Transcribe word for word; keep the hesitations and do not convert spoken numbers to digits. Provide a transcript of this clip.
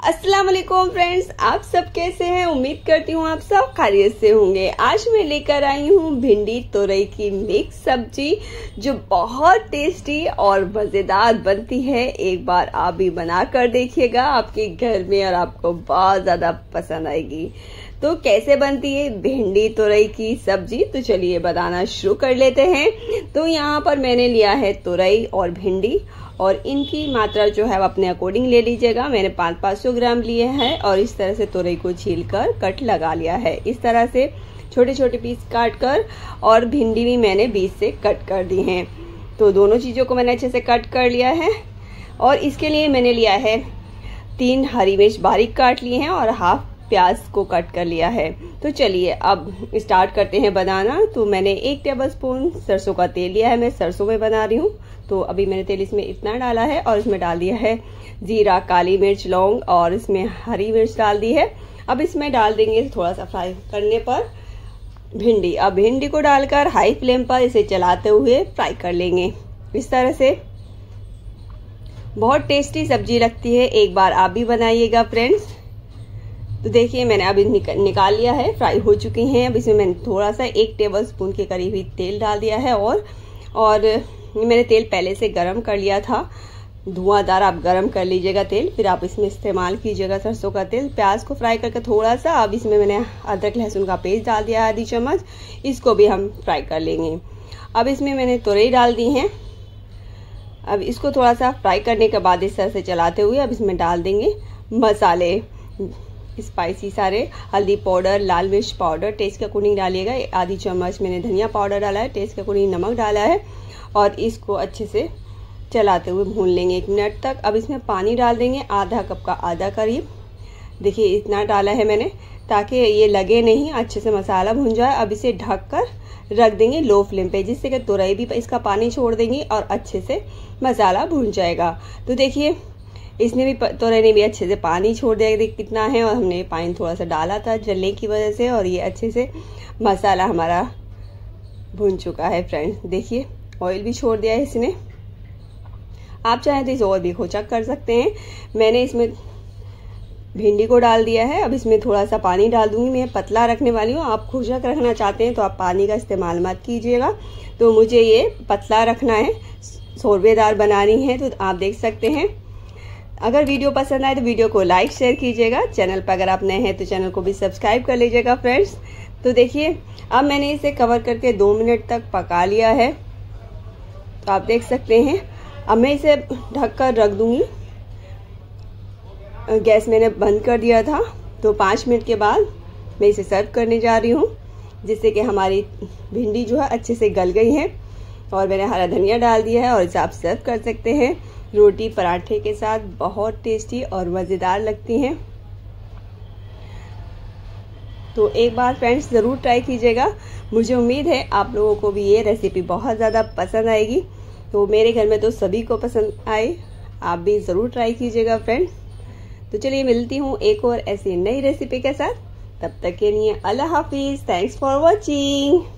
अस्सलाम वालेकुम फ्रेंड्स, आप सब कैसे हैं। उम्मीद करती हूँ आप सब खैरियत से होंगे। आज मैं लेकर आई हूँ भिंडी तोरई की मिक्स सब्जी जो बहुत टेस्टी और मजेदार बनती है। एक बार आप भी बना कर देखिएगा आपके घर में और आपको बहुत ज्यादा पसंद आएगी। तो कैसे बनती है भिंडी तोरई की सब्जी, तो चलिए बताना शुरू कर लेते हैं। तो यहाँ पर मैंने लिया है तोरई और भिंडी और इनकी मात्रा जो है वो अपने अकॉर्डिंग ले लीजिएगा। मैंने पाँच पाँच सौ ग्राम लिए हैं और इस तरह से तोरई को छील कर कट लगा लिया है। इस तरह से छोटे छोटे पीस काट कर और भिंडी भी मैंने बीच से कट कर दी हैं। तो दोनों चीज़ों को मैंने अच्छे से कट कर लिया है और इसके लिए मैंने लिया है तीन हरी मिर्च बारीक काट लिए हैं और हाफ प्याज को कट कर लिया है। तो चलिए अब स्टार्ट करते हैं बनाना। तो मैंने एक टेबलस्पून सरसों का तेल लिया है, मैं सरसों में बना रही हूँ। तो अभी मैंने तेल इसमें इतना डाला है और इसमें डाल दिया है जीरा, काली मिर्च, लौंग और इसमें हरी मिर्च डाल दी है। अब इसमें डाल देंगे थोड़ा सा फ्राई करने पर भिंडी। अब भिंडी को डालकर हाई फ्लेम पर इसे चलाते हुए फ्राई कर लेंगे। इस तरह से बहुत टेस्टी सब्जी लगती है, एक बार आप भी बनाइएगा फ्रेंड्स। तो देखिए मैंने अभी निकाल लिया है, फ्राई हो चुकी हैं। अब इसमें मैंने थोड़ा सा एक टेबल स्पून के करीब ही तेल डाल दिया है और और मैंने तेल पहले से गरम कर लिया था। धुआंधार आप गरम कर लीजिएगा तेल, फिर आप इसमें इस्तेमाल कीजिएगा सरसों का तेल। प्याज को फ्राई करके थोड़ा सा अब इसमें मैंने अदरक लहसुन का पेस्ट डाल दिया है आधी चम्मच, इसको भी हम फ्राई कर लेंगे। अब इसमें मैंने तोरई डाल दी हैं। अब इसको थोड़ा सा फ्राई करने के बाद इस तरह से चलाते हुए अब इसमें डाल देंगे मसाले स्पाइसी सारे। हल्दी पाउडर, लाल मिर्च पाउडर टेस्ट के अकॉर्डिंग डालिएगा। आधी चम्मच मैंने धनिया पाउडर डाला है, टेस्ट के अकॉर्डिंग नमक डाला है और इसको अच्छे से चलाते हुए भून लेंगे एक मिनट तक। अब इसमें पानी डाल देंगे आधा कप का आधा करीब। देखिए इतना डाला है मैंने ताकि ये लगे नहीं, अच्छे से मसाला भून जाए। अब इसे ढक कर रख देंगे लो फ्लेम पे, जिससे कि तोरई भी इसका पानी छोड़ देंगी और अच्छे से मसाला भून जाएगा। तो देखिए इसने भी तोरई ने भी अच्छे से पानी छोड़ दिया, देखिए कितना है। और हमने पानी थोड़ा सा डाला था जलने की वजह से और ये अच्छे से मसाला हमारा भून चुका है फ्रेंड्स। देखिए ऑयल भी छोड़ दिया है इसने। आप चाहें तो इसे और भी खोचक कर सकते हैं। मैंने इसमें भिंडी को डाल दिया है। अब इसमें थोड़ा सा पानी डाल दूंगी, मैं पतला रखने वाली हूँ। आप खोचक रखना चाहते हैं तो आप पानी का इस्तेमाल मत कीजिएगा। तो मुझे ये पतला रखना है, शोरबेदार बनानी है। तो आप देख सकते हैं। अगर वीडियो पसंद आए तो वीडियो को लाइक शेयर कीजिएगा। चैनल पर अगर आप नए हैं तो चैनल को भी सब्सक्राइब कर लीजिएगा फ्रेंड्स। तो देखिए अब मैंने इसे कवर करके दो मिनट तक पका लिया है। तो आप देख सकते हैं। अब मैं इसे ढक कर रख दूंगी। गैस मैंने बंद कर दिया था। तो पाँच मिनट के बाद मैं इसे सर्व करने जा रही हूँ, जिससे कि हमारी भिंडी जो है अच्छे से गल गई है। और मैंने हरा धनिया डाल दिया है और इसे आप सर्व कर सकते हैं रोटी पराठे के साथ। बहुत टेस्टी और मज़ेदार लगती हैं। तो एक बार फ्रेंड्स ज़रूर ट्राई कीजिएगा। मुझे उम्मीद है आप लोगों को भी ये रेसिपी बहुत ज़्यादा पसंद आएगी। तो मेरे घर में तो सभी को पसंद आए, आप भी ज़रूर ट्राई कीजिएगा फ्रेंड्स। तो चलिए मिलती हूँ एक और ऐसी नई रेसिपी के साथ। तब तक के लिए अल्लाह हाफिज़। Thanks for watching.